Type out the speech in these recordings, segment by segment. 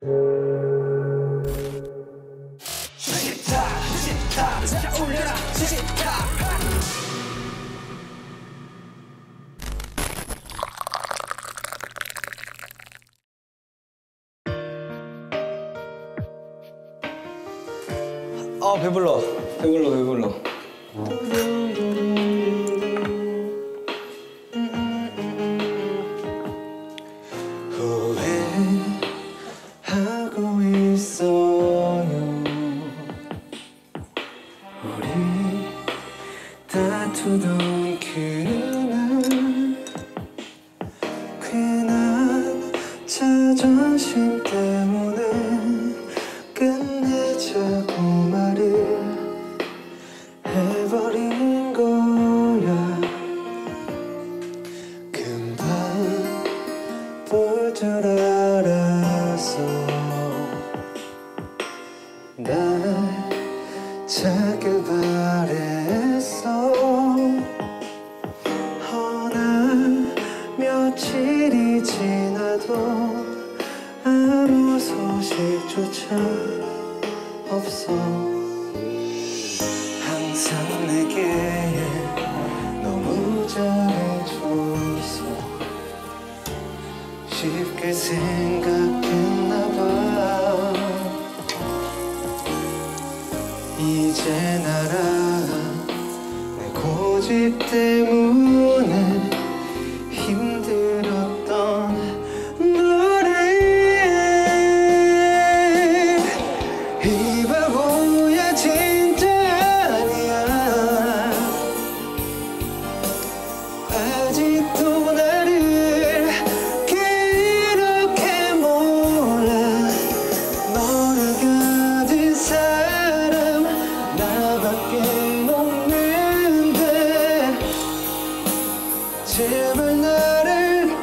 아, 배불러. 배불러. 후회하고 있어요. 우리 다투던 그날 괜한 자존심 때문에 끝내자고 말을 해버린 거야. 금방 볼 줄 알았어. 날 찾길 바랬어. 허나 며칠이 지나도 아무 소식조차 없어. 항상 내게 너무 잘해줘서 쉽게 생각했나봐. 이제 나라 내 고집 때문에 힘들었던 너를 이 바보야 진짜 아니야. 아직도 나를 그렇게 몰라. 너를 가진 사람 나밖에 없는데 제발 나를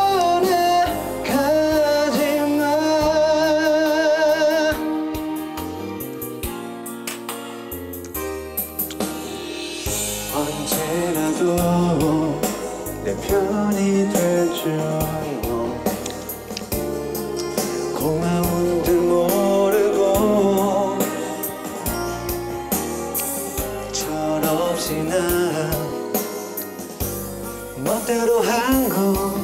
떠나가지 마. 언제라도 내 편이 돼준 너 고마운 줄 모르고 철없이 난 멋대로 한 거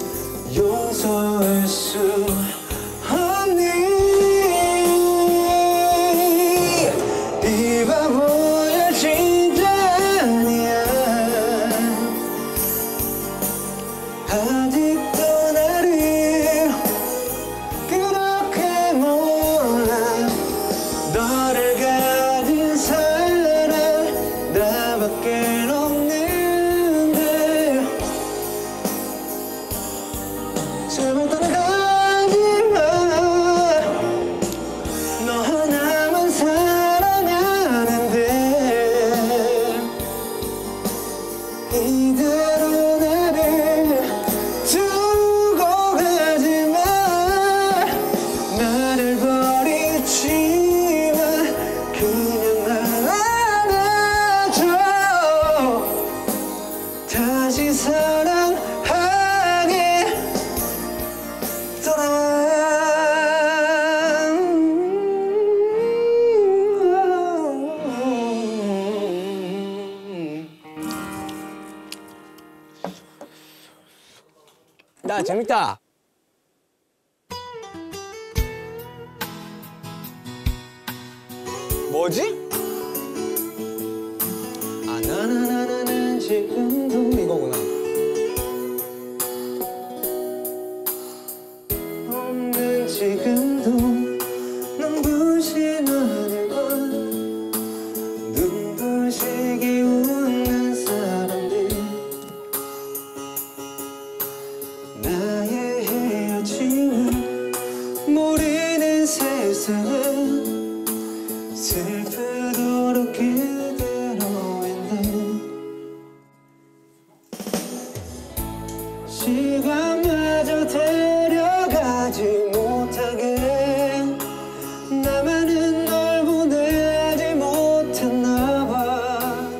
용서할 수 없니. 이 바보야 진짜 아니야. 아직도 나를 그렇게 몰라. 너를 가진 사람 나밖에 없는데 제발 떠나가지 마. 너 하나만 사랑하는데 이대로 나를 두고 가지 마. 나를 버리지 마. 그냥 날 안아줘. 다시 사랑하게 돌아와. 야, 재밌다. 뭐지? 아, 나는 지금도 이거구나. 없는 지금도 눈부신 하늘과 눈부시게 웃는 사람들 나의 헤어짐을 모르는 세상은 슬프도록 그대로인데 시간마저 데려가지 못하게 나만은 널 보내지 못했나봐.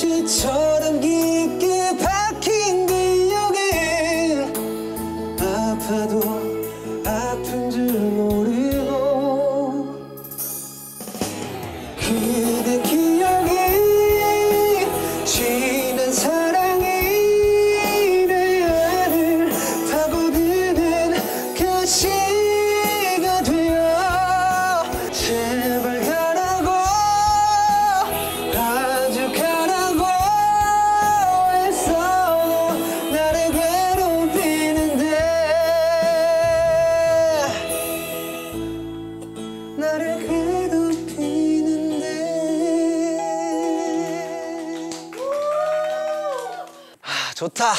가시처럼 깊게 박힌 기억에 아파도 아픈 줄 모르고 그대 기억이 지난 사랑이 내 안을 파고드는 가시가 되어 제발 가라고 아주 가라고 했어 나를 괴롭히는데 나를 괴롭히는데 아 좋다.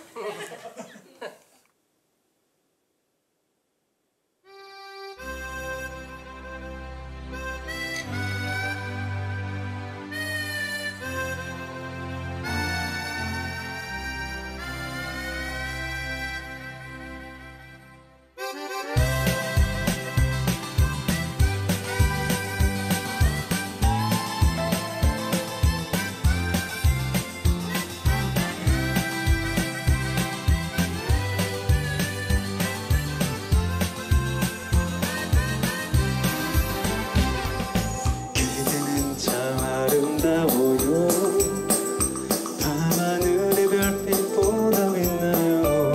그대는 참 아름다워요. 밤하늘의 별빛보다 빛나요.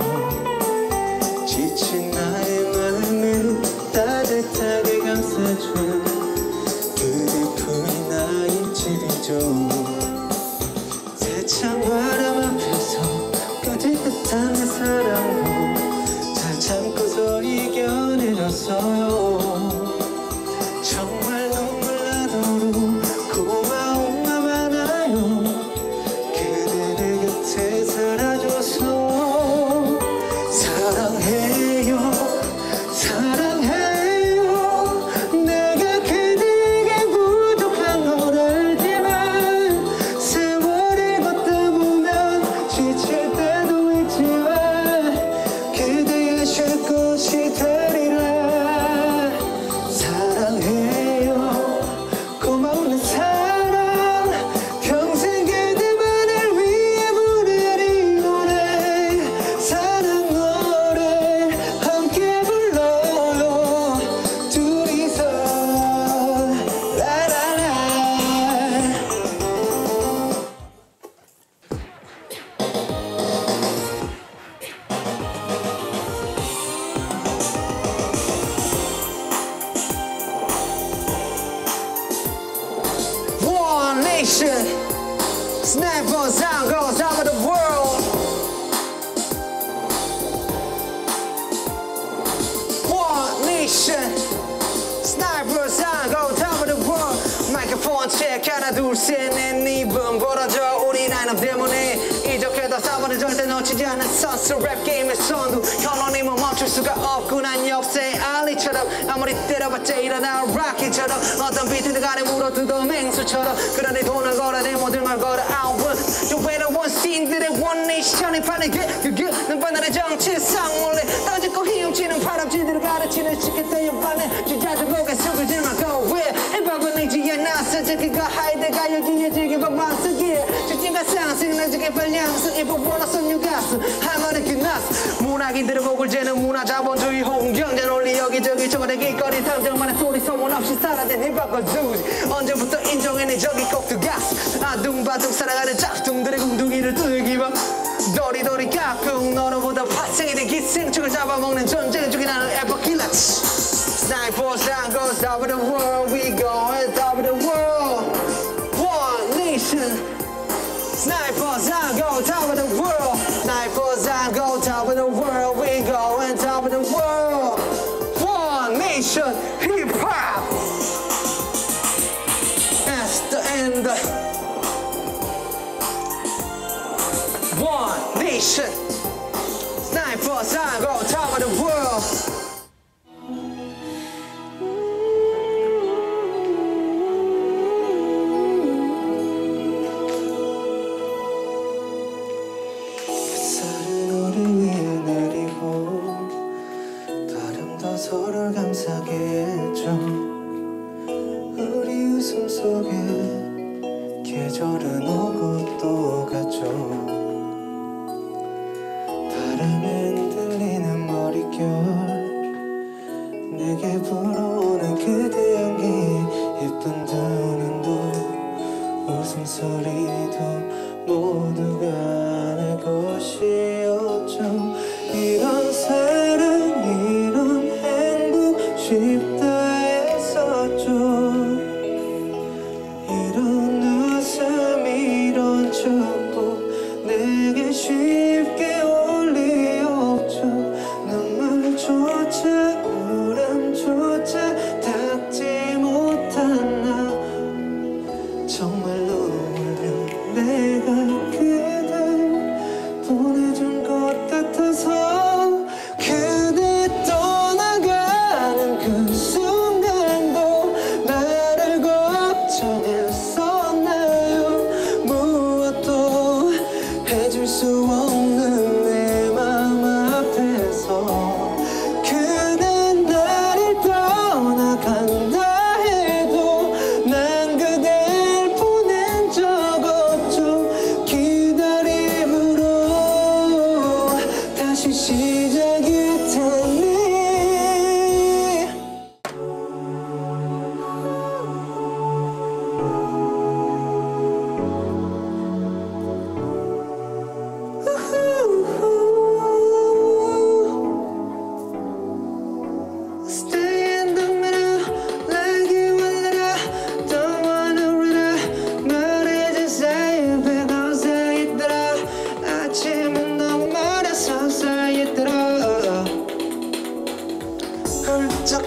지친 나의 마음을 따뜻하게 감싸준 그대 품이 나의 집이죠. 세찬 바람 앞에서 끄지긋한 내 사랑도 잘 참고서 이겨내줬어요. 정말 눈물 나도록 고마움만 많아요. 그대 내 곁에 살아줘서 사랑해요 사랑해요. 내가 그대에게 부족한 걸 알지만 세월을 걷다 보면 지칠 때도 있지만 그대의 쉴 곳이 되리라. 사랑해요 고마운 내 사랑 평생 그대만을 위해 부르리 노래 사랑 노래 함께 불러요 둘이서 라라라. One nation, sniper sound goes over the world. One nation, sniper sound goes over the world. 마이크폰 체크 하나 둘셋넷 입은 벌어져 우리 라인업 때문에 이적해도 싸버려 절대 놓치지 않은 선수 랩 게임의 선두 현원임은 멈출 수가 없고 난 역사의 알리처럼 아무리 때려봤자 일어나 락키처럼 어떤 비트들 간에 물어뜯어 맹수처럼 그러니 돈을 걸어 내 모든 걸 걸어 out 좀 외로운 씬들의 원네이션이 파는 그게 눈바늘의 정치상 몰래 던지고 휘엄치는 바람쥐들을 가르치는 시계대의 반에 주자주 고개 숙을 들만고 왜 힙합은 의지에 나서 저기가 하이드가 여기에 즐기고 막쓰기에 직진과 상승 나중에 발량수 입어 원어서 뉴가스 할머니 끝났어 문학인들의 목을 재는 문화자본주의 홍경제 논리 여기저기 저거대 길거리 탐정만의 소리 소문 없이 사라진 힙합과 주지 언제부터 인정했니 저기 꼭 들어갔어 아둥바둥 살아가는 짝퉁들의 궁둥이를 뚫기만 도리도리 가끔 너로보다 파생이 된 기생충을 잡아먹는 전쟁 중에 나는 에버킬러 Sniper sound goes over the world we go over the world One nation Sniper sound goes over the world Sniper sound goes over the world we go over the world One nation hip hop That's the end One nation Sniper sound goes over the world 서로를 감싸게 해줘 우리 웃음 속에 계절은 오고 또 가죠 바람에 흔들리는 머리결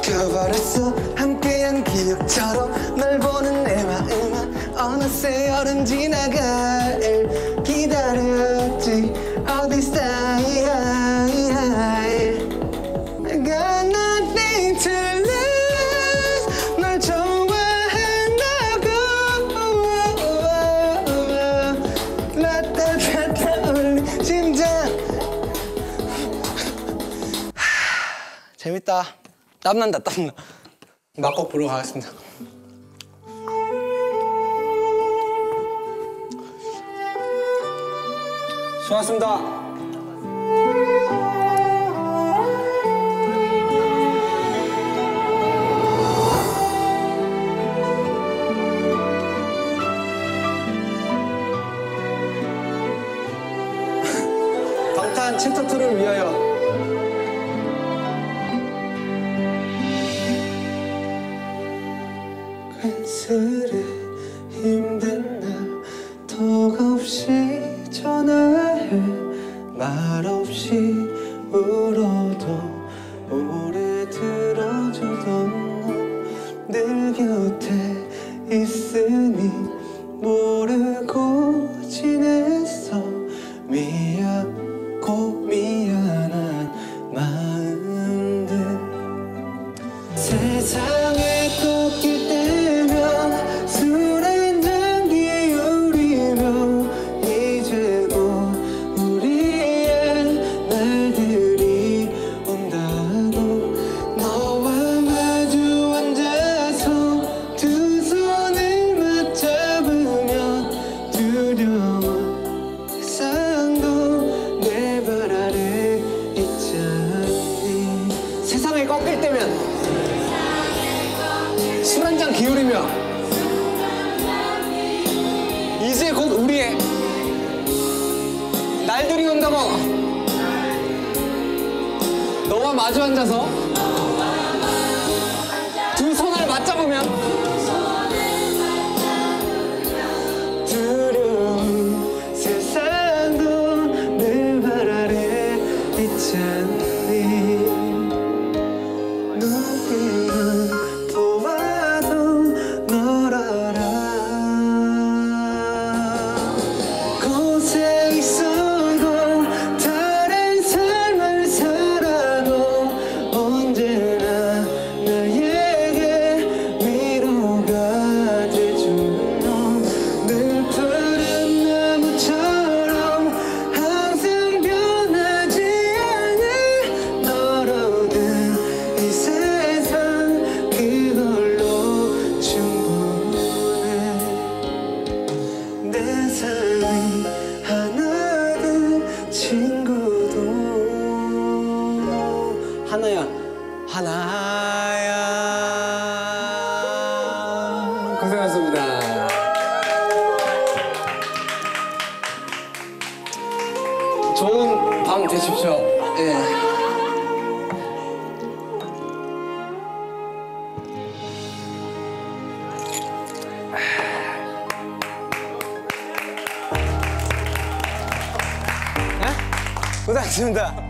바뀌어버렸어. 함께한 기억처럼 널 보는 내 마음은 어느새 여름 지나갈 기다렸지. 어디서 I got nothing to lose. 널 좋아한다고. 라따따따 울린 심장. 재밌다. 땀난다, 땀나. 막곡 보러 가겠습니다. 수고하셨습니다. 방탄 챕터 2를 위하여. 괜스레 힘든 날 턱없이 전화해 말없이 울어도 오래 들어주던 너 늘 곁에 있으니 모르고 지냈어. 미안고 미안한 마음들. 세상에 꽃길 때면 술 한잔 기울이며 이제고 우리의 날들이 온다고. 너와 마주 앉아서 두 손을 맞잡으며 두려운 세상도 내 발 아래 있지 않니. 세상에 꺾일 때면 술 한잔 기울이며 이제 곧 우리의 날들이 온다고. 너와 마주 앉아서 두 손을 맞잡으면 두려운 세상도 내 발 아래 있지 않니. 누구만 보아도 널 알아. 곳에 있어도 다른 삶을 살아도 언제나 나에게 위로가 돼준 너. 늘 푸른 나무처럼 항상 변하지 않을 너로든 이 세상 그걸로 충분해. 내 삶이 하나든 친구도 하나야 하나야. 고생하셨습니다. 좋은 밤 되십시오. 예. 고생하셨습니다.